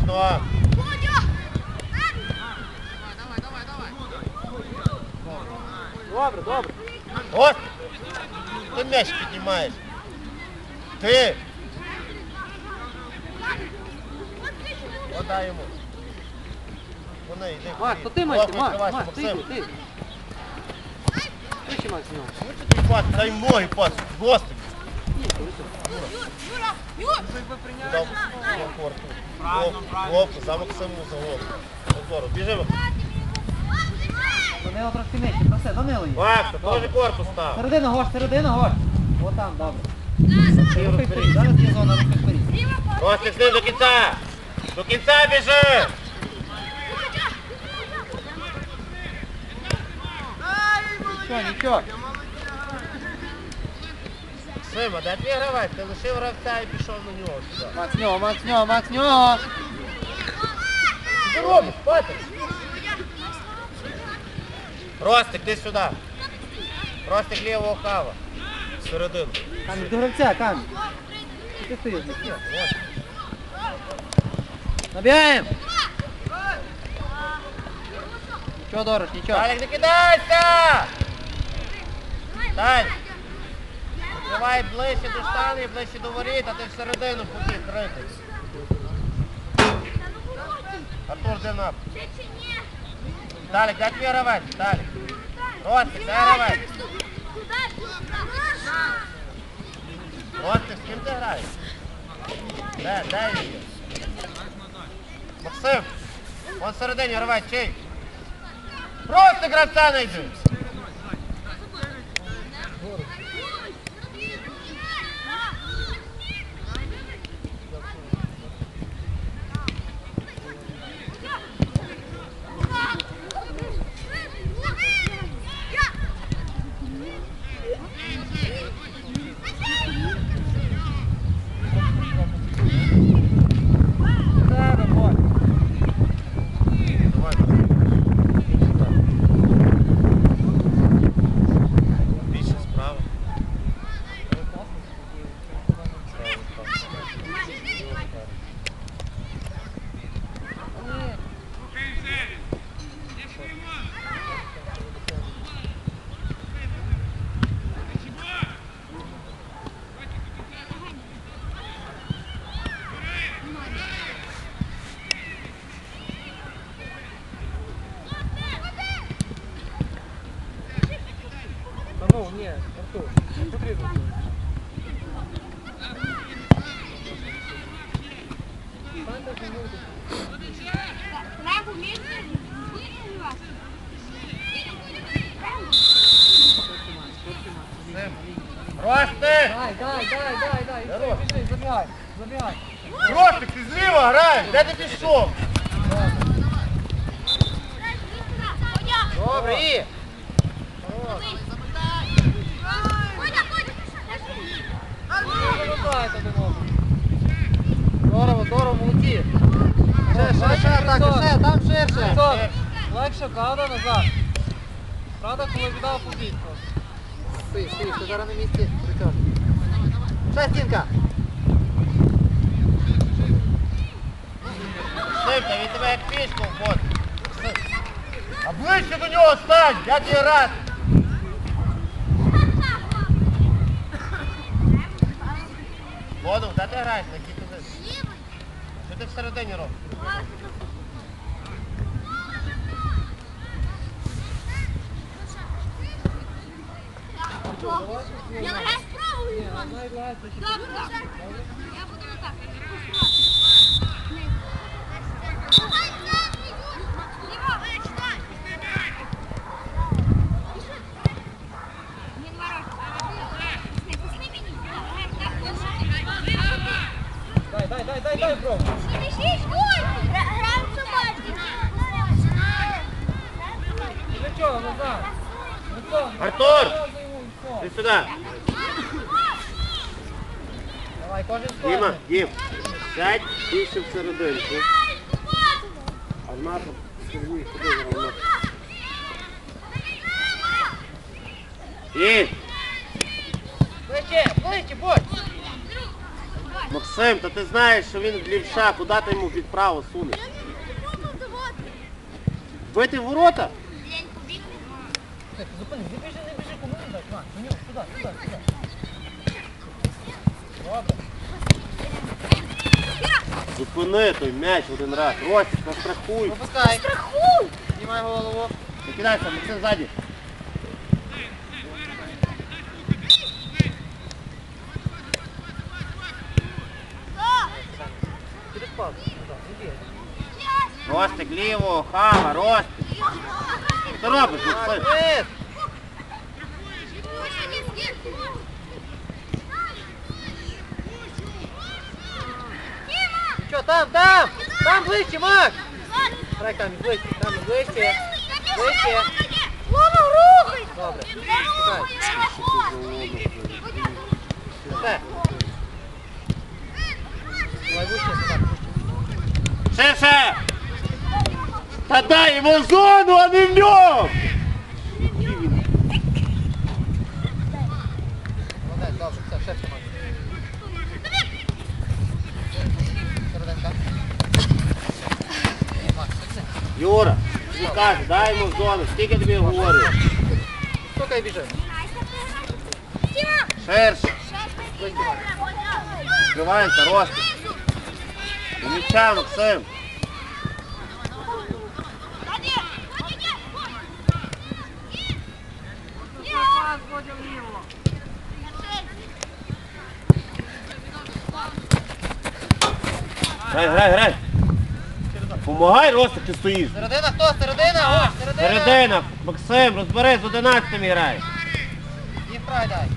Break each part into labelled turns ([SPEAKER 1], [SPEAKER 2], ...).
[SPEAKER 1] Точно.
[SPEAKER 2] Добре, добре.
[SPEAKER 1] Ось. Ти м'яч піднімаєш. Ти. Подай йому. Вони, йди.
[SPEAKER 2] Макс, то ти, Макс, ти. Вище, Макс, нього.
[SPEAKER 1] Дай ноги пас, гостик. Дав комфорту. Ловко, за Максиму за голову. Позору, біжимо.
[SPEAKER 2] Данило трошки нижче, проси, Данило є.
[SPEAKER 1] Макс, теж корпус став.
[SPEAKER 2] Середина, гош. О там, добре. Рухай вперед, зараз є зона, рухай вперед.
[SPEAKER 1] Ростик, з ним до кінця. До кінця біжи.
[SPEAKER 2] Нічого.
[SPEAKER 1] Максима, де твій гравець? Ти лишив гравця і пішов на нього сюди.
[SPEAKER 2] Макс, нього.
[SPEAKER 1] Що ти робиш, Петр? Ростик, ти сюди. Ростик лівого хава. Всередину.
[SPEAKER 2] Камінь, до гравця, Камінь. Ти стоїш, набігаємо. Нічого, Дорош, нічого.
[SPEAKER 1] Далік, не кидайся! Далі. Давай ближче до штани, ближче до воріт, а ти всередину побіг крити. Артур, де нап. Далік, де твій гравець? Далік. Ростик, де гравець? Ростик, з ким ти граєш? Де він є? Максим, вон всередині гравець, чий? Просто гравця найди.
[SPEAKER 2] Ну, ні, Артур, не потрібно.
[SPEAKER 1] Ростик!
[SPEAKER 2] Дай. Забігай.
[SPEAKER 1] Ростик, ти зліва граєш! Де ти пішов?
[SPEAKER 2] Добре, і! Здорово, молодці! Ще атака, там ширше! Легше, правда, назад? Правда, коли віддав побіг просто. Стій, ти зараз на місці прикажу. Ще стінка!
[SPEAKER 1] Симка, він тебе як пішку входить. А ближче до нього стань, я тобі рад. Воду, де ти граєш? На якій позиції? Що ти всередині робиш?
[SPEAKER 3] Я граю спробую. Добре. Я буду отак.
[SPEAKER 2] Дай, бро.
[SPEAKER 3] Граємо собаки.
[SPEAKER 2] Для чого, назад?
[SPEAKER 1] Артур! Ти сюди.
[SPEAKER 2] Давай, кожен
[SPEAKER 1] Діма,
[SPEAKER 2] скаже.
[SPEAKER 1] Дім, сядь більше всерединку. А в нас сильніше куди зараз? І!
[SPEAKER 2] Ближче, будь!
[SPEAKER 1] Максим, та ти знаєш, що він лівша, куди ти йому відправо сунеш? Бити в ворота?
[SPEAKER 2] Зупини, не біжи, кому не дай, Макс, на нього, сюди. Добре.
[SPEAKER 1] Зупини той м'яч один раз. Ростик, настрахуй.
[SPEAKER 2] Пропускай.
[SPEAKER 3] Страхуй!
[SPEAKER 2] Знімай голову.
[SPEAKER 1] Не кидайся, Максим ззаді.
[SPEAKER 2] Через палку.
[SPEAKER 1] Ростик ліво, хава, Ростик. Що ти робиш, Максим?
[SPEAKER 2] Вид. Що, там? Там ближче, Макс. Грай там, ближче. Ближче.
[SPEAKER 3] Лома, рухай!
[SPEAKER 2] Добре. Чекай. Все. Давай вище, сюди.
[SPEAKER 1] Ширше! Та дай йому зону, а не в ньому!
[SPEAKER 2] Молодець, добре, все, шерше, Макс. Серединка. Макс, сильно.
[SPEAKER 1] Юра, тобі кажу, дай йому зону, скільки тобі говорю.
[SPEAKER 2] Стукай, біжи.
[SPEAKER 1] Ширше.
[SPEAKER 2] Ближче, Макс.
[SPEAKER 1] Відкриваємося, Ростик. До м'яча, Максим. Грай. Помагай, Ростик, ти стоїш.
[SPEAKER 2] Середина хто? Середина? О, середина.
[SPEAKER 1] Середина. Максим, розбери, з 11-м грає.
[SPEAKER 2] І вкрай дай.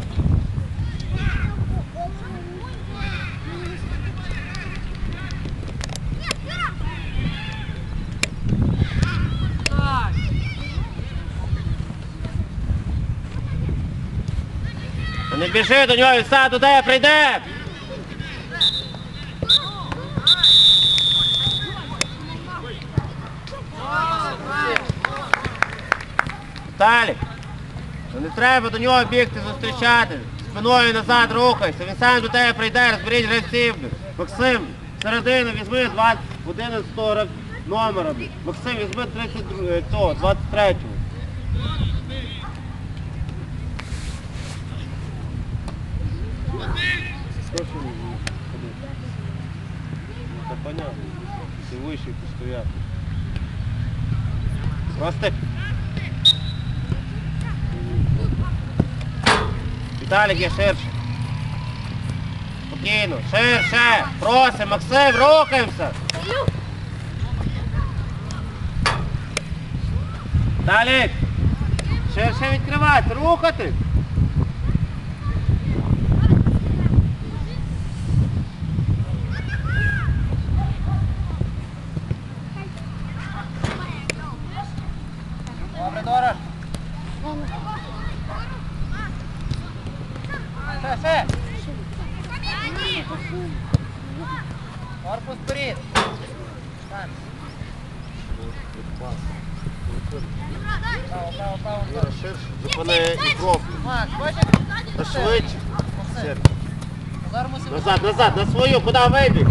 [SPEAKER 1] Та не біжи до нього, він сам до тебе прийде. Віталік, ну не треба до нього бігти, зустрічати. Спиною назад рухайся, він сам до тебе прийде, розберіть гравців. Максим, середину візьми 11 номера. Максим, візьми 23-го. Та понятно, ти вищий постояти. Ростик. Віталік, є ширше. Спокійно, ширше. Просим, Максим, рухаємося. Віталік. Ширше відкривати, рухати.
[SPEAKER 2] Добре, Дора. Ще. Корпус вперед. Стань. Право.
[SPEAKER 1] Юра, ширше. Зупини ікровку.
[SPEAKER 2] Макс, бачиш?
[SPEAKER 1] Та швидше.
[SPEAKER 2] Максим. Зараз мусимо...
[SPEAKER 1] Назад, на свою, куди вибіг?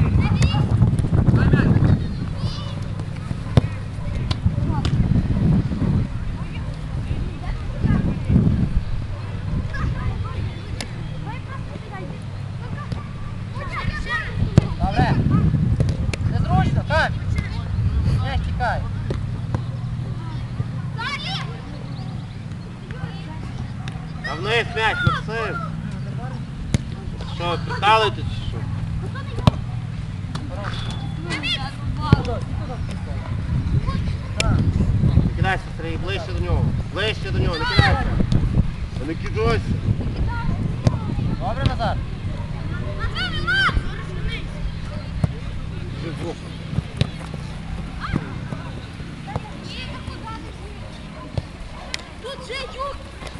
[SPEAKER 2] Добре. Незручно, так. Не чекай.
[SPEAKER 1] А вниз м'яч, Максим. Що, прикалуєте чи що? Не кидайся, Сергій, ближче до нього. Ближче до нього, не кидайся. Та не кидайся.
[SPEAKER 2] Добре, Назар.
[SPEAKER 1] Біжи в руку.
[SPEAKER 3] Тут же Юр!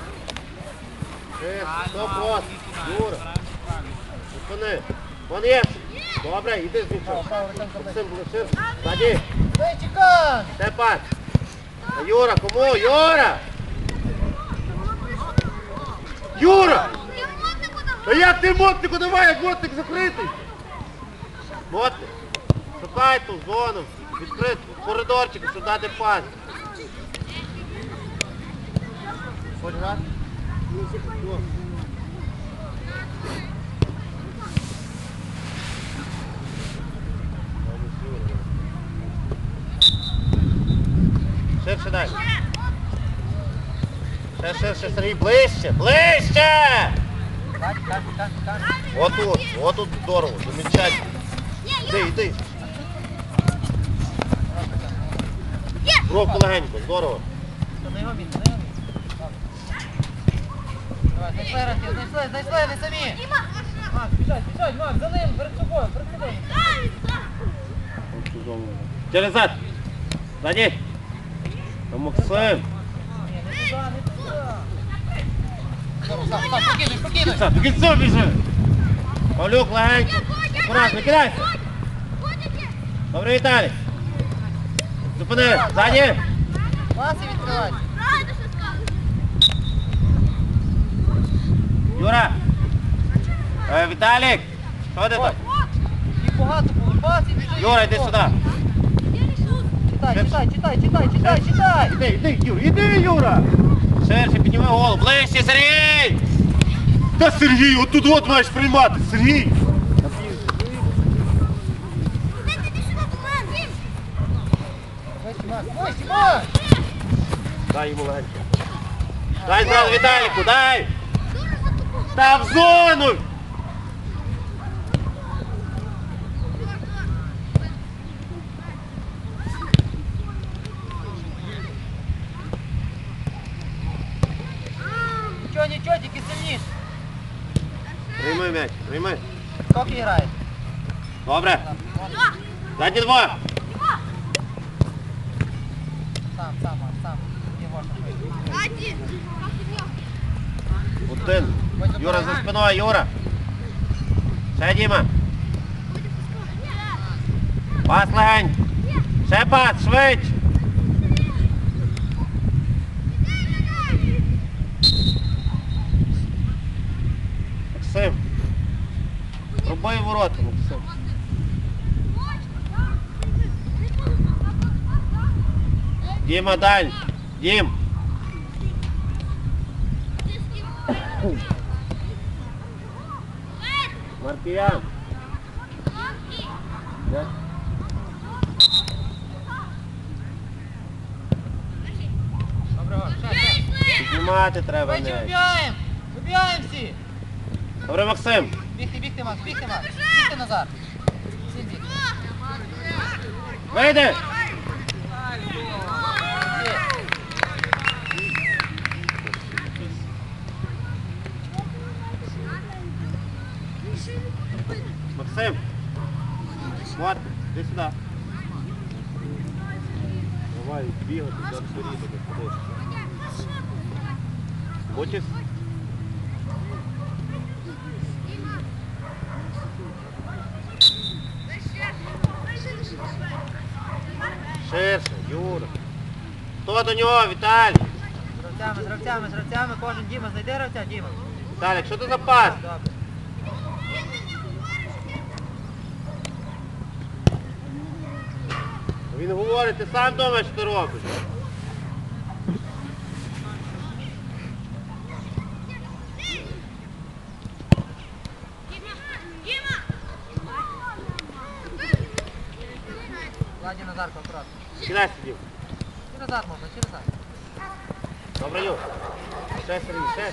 [SPEAKER 1] Стоп, от. Юра. Зупини. Вон є. Добре, йди з нічого. Максим, ближче. Ззаді.
[SPEAKER 2] Дай, чекай!
[SPEAKER 1] Степан. А Юра, кому? Юра! Юра!
[SPEAKER 3] Я можна подав?
[SPEAKER 1] Та як ти мотнику давай, як мотник закритий? Мотник, шукай ту зону, відкрити коридорчик, щоб дати пас. Хочеш грати? Ширше дай. Ще ширше, Сергій, ближче, ближче! Отут здорово, замечательно. Іди. Бровку легенько, здорово.
[SPEAKER 2] На його місце, на його місце. Давай, знайшли, не самі. Макс, біжать, Макс, за ним, перед собою.
[SPEAKER 1] Через зад. Ззаді. Максим.
[SPEAKER 2] Ні, не туди. Спокійно.
[SPEAKER 1] До кінця біжи. Павлюк, легенько. Акуратно, кидайся. Добре, Віталій. Зупини, ззаді.
[SPEAKER 2] Паси відкривай.
[SPEAKER 1] Юра. Віталік. Що ти там?
[SPEAKER 2] Їх багато було, паси біжи.
[SPEAKER 1] Юра, йди сюди.
[SPEAKER 2] Читай.
[SPEAKER 1] Іди, Юра. Ширше, підніми голову. Ближче, Сергій. Та Сергій, отут маєш приймати, Сергій.
[SPEAKER 2] Макс.
[SPEAKER 1] Дай йому легенько. Дай зразу Віталіку, дай. Та в зону.
[SPEAKER 2] Нічого, тільки сильніше.
[SPEAKER 1] Прийми м'яч, прийми.
[SPEAKER 2] Скільки грає?
[SPEAKER 1] Добре. Ззаді два.
[SPEAKER 2] Сам. Не можна.
[SPEAKER 1] Один. Юра за спиною, Юра. Ще Діма. Пас легень. Ще пас, швидше. Максим. Рубай ворота, Максим. Діма, даль. Дім. Маркіян.
[SPEAKER 2] Добре, ще.
[SPEAKER 1] Піднімати треба
[SPEAKER 2] Швидше
[SPEAKER 1] м'яч.
[SPEAKER 2] вибігаємо всі.
[SPEAKER 1] Добре, Максим.
[SPEAKER 2] Бігти, Макс. Бігти назад. Всі бігти.
[SPEAKER 1] Вийди. Максим. Вот, іди сюди. Давай, бігати, зараз порізати, ходи. Хочеш? Ширше, Юра. Хто до нього, Віталій?
[SPEAKER 2] З гравцями. Кожен Діма, знайди гравця, Діма.
[SPEAKER 1] Віталік, що ти за пас?
[SPEAKER 2] Добре.
[SPEAKER 1] Він говорить, ти сам думаєш, що ти робиш.
[SPEAKER 2] Ладі Назарко, акуратно.
[SPEAKER 1] Кидай сидів.
[SPEAKER 2] Чи назад можна, чи назад.
[SPEAKER 1] Добре, Юр. Ще Сергій.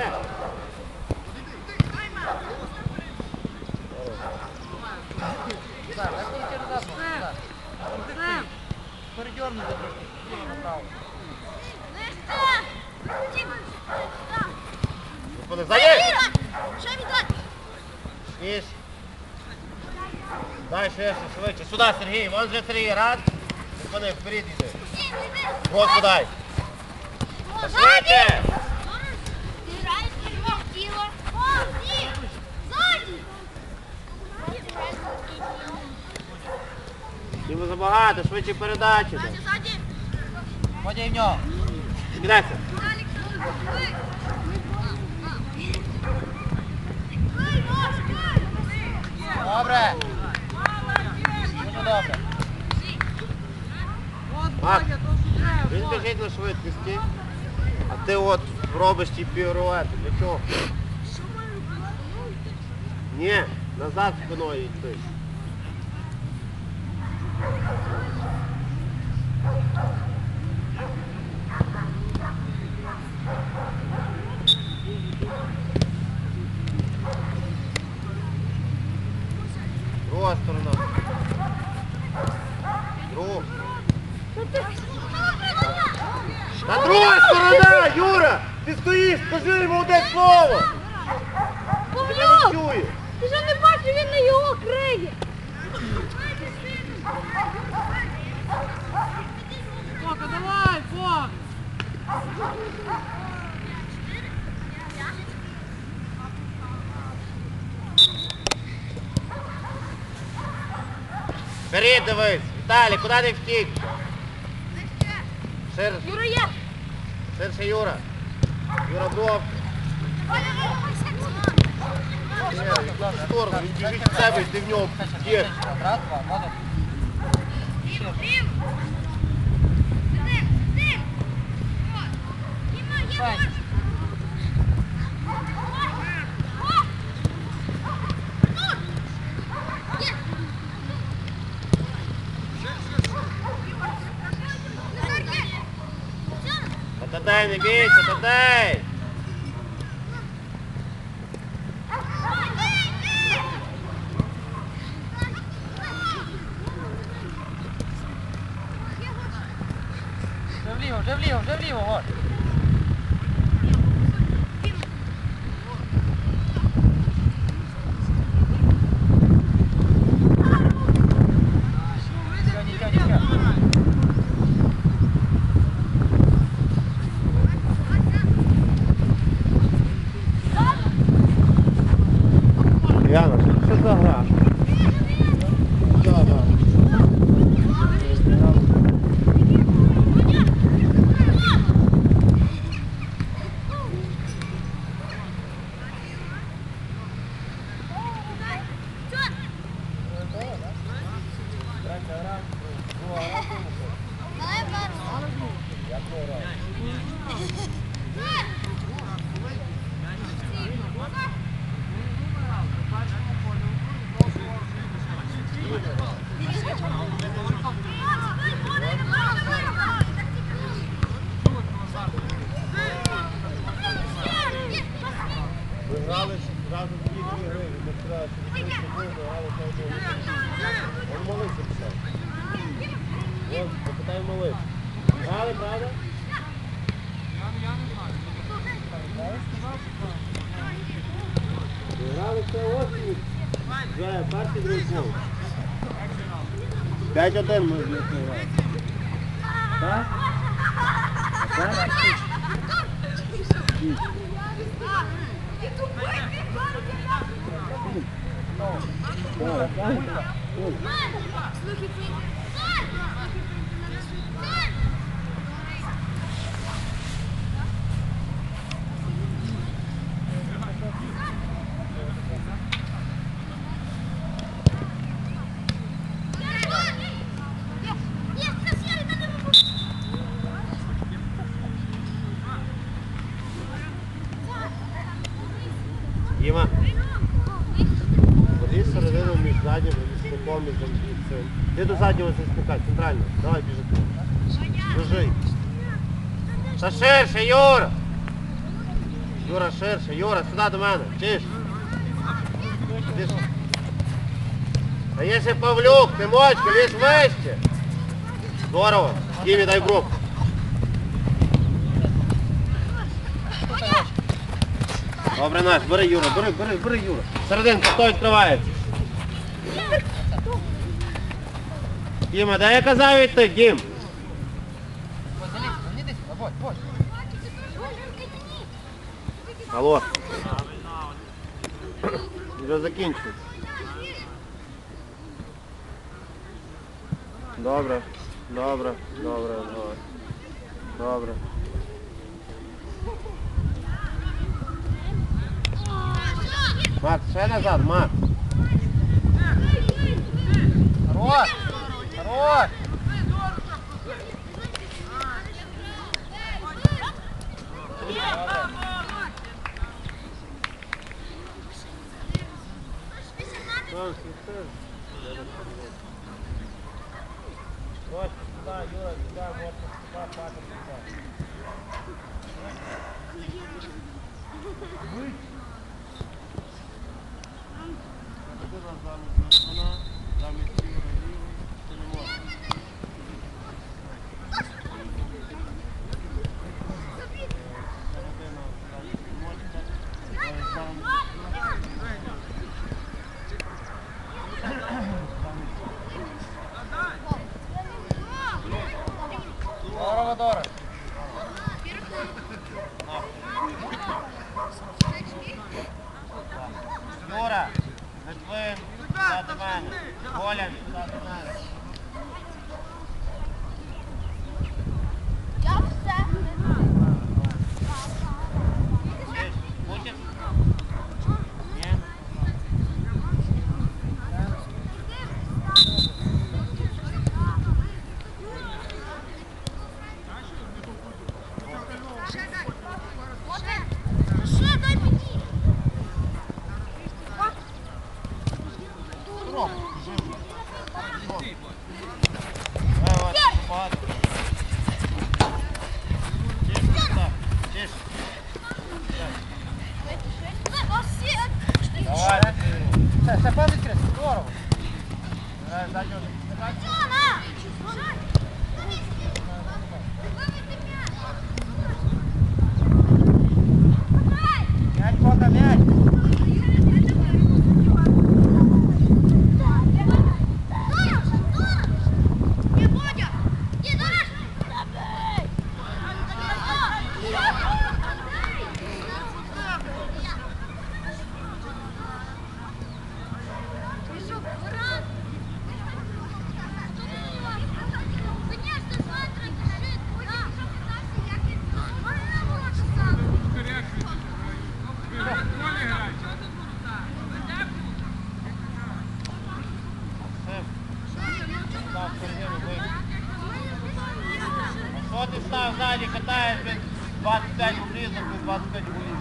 [SPEAKER 2] Так, чи назад можна, назад. Передернути трошки. Направо.
[SPEAKER 1] Господи, ззаді! Ніж. Дай швидше. Сюди, Сергій. Вон вже Сергій, рад. Господи, вперед йди. Вот сюди. Швидше! Йому забагато, швидше передачі.
[SPEAKER 2] Водя і в нього.
[SPEAKER 1] Кидайся.
[SPEAKER 2] Добре. Дуже добре.
[SPEAKER 1] Мак, він біжить на швидкості, а ти от робиш ті піруети. Для чого? Ні, назад спиною йти. Друга сторона. Друга. Та друга сторона, Юра! Ти стоїш, скажи йому одне слово! Тебе не чує!
[SPEAKER 3] Ти що не бачиш, він на його криє.
[SPEAKER 2] Фока, давай, Фок!
[SPEAKER 1] Вперед дивись! Віталій, куди ти втік? Ширше,
[SPEAKER 3] Юра, є.
[SPEAKER 1] ширше, Юра. Юра, бровки. В сторону, він біжить в себе, і ти в нього б'єш.
[SPEAKER 2] Раз, два, молодець. Файн.
[SPEAKER 1] Татадай, не бійся, Татай!
[SPEAKER 2] Вже вліво, вот.
[SPEAKER 1] Яна, що за гра? Ви грали разом дві гри, ми вчора грали по одному. Он молиться писав. От, попитай молитися. Грали, правда? Грали все осінь. Вже перший другий гол. 5-1 ми з них не грали. Так? Так? Діма, ходи середину між заднім захисником і цим. Ти до заднього захисника, центрально. Давай біжи. Біжи. Та ширше, Юра! Юра, ширше. Юра, сюди до мене. Чиш. Ти ж... А є ще Павлюк, Тимочко, лізь вище. Здорово. Дімі, дай бровку. Добре, наш, бери, Юра, бери, Юра. Серединка, хто відкривається? Діма, де я казав йти, Дім? Алло. Вже закінчується. Добре. Макс, ще назад, Макс.
[SPEAKER 2] Хорош!
[SPEAKER 1] Ось сюди, Юра, сюди, можна сюди, пати сюди. Замість Юра лівий, це не можна. Середина,
[SPEAKER 2] Здорово, Дора.
[SPEAKER 1] Юра, Литвин, сюди до мене. Колян, сюди до мене.
[SPEAKER 3] Я все.
[SPEAKER 1] Чуєш, Путін? Ні?
[SPEAKER 3] Ще дай мені.
[SPEAKER 1] Давай, багато. Тише, так, тише. Давай,
[SPEAKER 2] Ще пан відкрити. Здорово.
[SPEAKER 1] давай, заднього.
[SPEAKER 2] М'яч, пока, м'яч.
[SPEAKER 1] Став середину, вийди. Що ти став ззаді, катаєш, блін, 25 обрізок, 25 голів.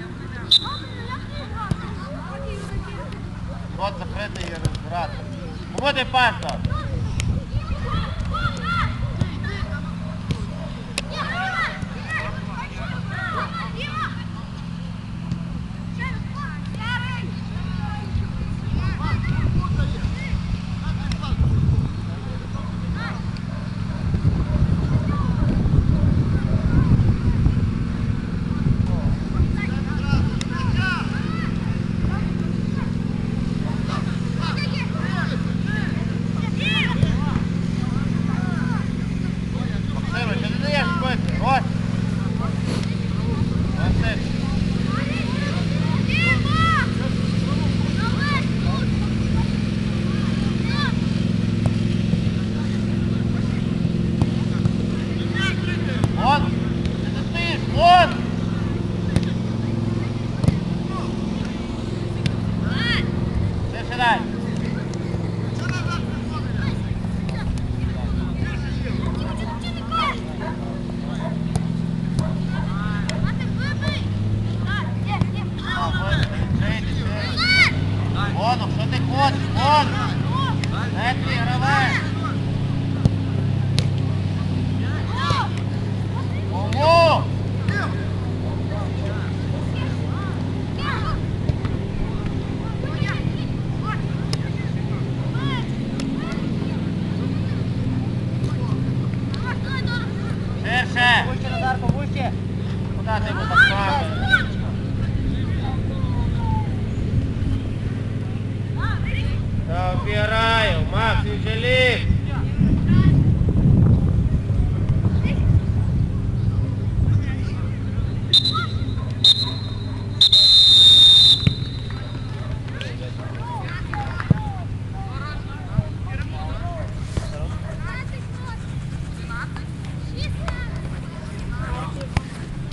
[SPEAKER 1] Рот закритий і розбирати. Кому ти пас дав? Максиме, чи не даєш швидко? Ось. Ось. Вон! Ти не стоїш! Вон! Ти сідай! Воно, що ти хочеш? Вон! Де твій гравець? Кому? Ширше!
[SPEAKER 2] Вище, Назар, повище.
[SPEAKER 1] Куди ти його